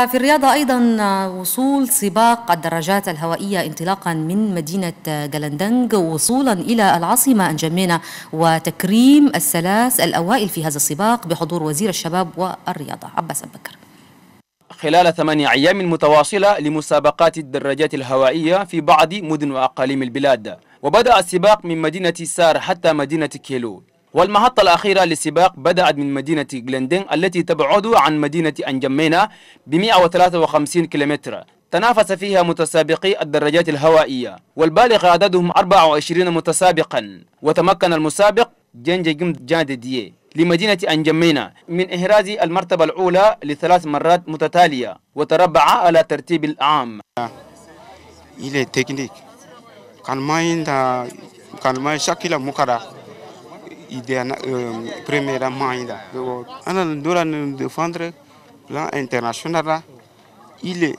وفي الرياضة أيضا وصول سباق الدراجات الهوائية انطلاقا من مدينة جلندنج وصولا إلى العاصمة أنجمينة، وتكريم الثلاث الأوائل في هذا السباق بحضور وزير الشباب والرياضة عباس أبو بكر. خلال 8 أيام متواصلة لمسابقات الدراجات الهوائية في بعض مدن وأقاليم البلاد، وبدأ السباق من مدينة سار حتى مدينة كيلو، والمحطة الأخيرة للسباق بدأت من مدينة جلندن التي تبعد عن مدينة أنجمينة ب 153 كيلومتر. تنافس فيها متسابقي الدراجات الهوائية والبالغ عددهم 24 متسابقا، وتمكن المسابق جنجم جاددية لمدينة أنجمينة من إحراز المرتبة الأولى ل3 مرات متتالية وتربع على ترتيب العام. إلى تكنيك كان ما شكل مكرا إذا بريميرا ما عندها أنا دوران ديفندر لا انترناشونال إلى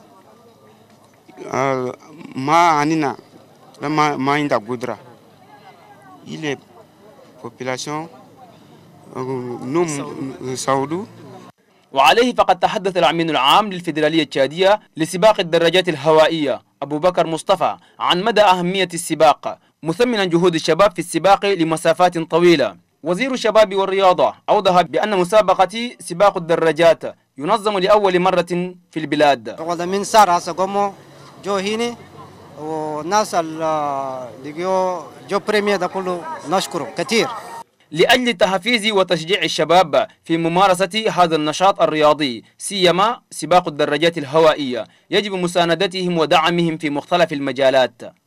ما عنينا لما ما عندها قدرة إلى population نوم سعودو. وعليه فقد تحدث الأمين العام للفيدرالية التشادية لسباق الدراجات الهوائية أبو بكر مصطفى عن مدى أهمية السباق، مثمنا جهود الشباب في السباق لمسافات طويلة. وزير الشباب والرياضة أوضح بأن مسابقة سباق الدراجات ينظم لأول مرة في البلاد. من سار قوموا جو هنا والناس اللي جو بريمير ده كله نشكره كثير. لأجل تحفيز وتشجيع الشباب في ممارسة هذا النشاط الرياضي سيما سباق الدراجات الهوائية، يجب مساندتهم ودعمهم في مختلف المجالات.